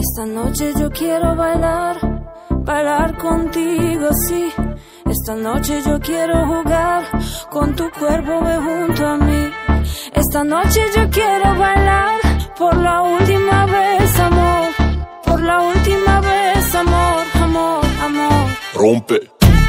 Esta noche yo quiero bailar, bailar contigo, sí. Esta noche yo quiero jugar con tu cuerpo, ve junto a mí. Esta noche yo quiero bailar por la última vez, amor. Por la última vez, amor, amor, amor. Rompe.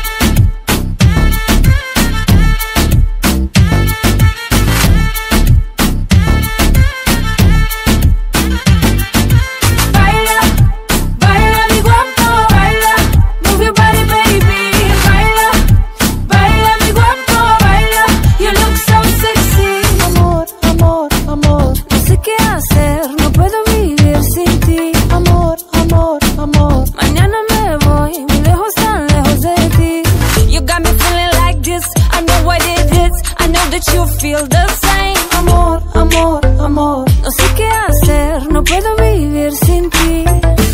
You feel the same. Amor, amor, amor. No sé qué hacer, no puedo vivir sin ti.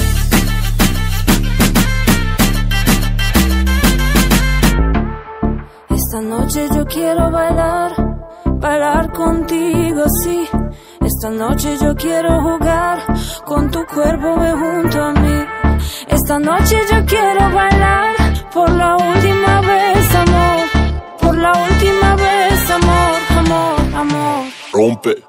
Esta noche yo quiero bailar, bailar contigo, sí. Esta noche yo quiero jugar con tu cuerpo, ve junto a mí. Esta noche yo quiero bailar por la última vez, amor. Por la última vez, amor, amor, amor. Rompe.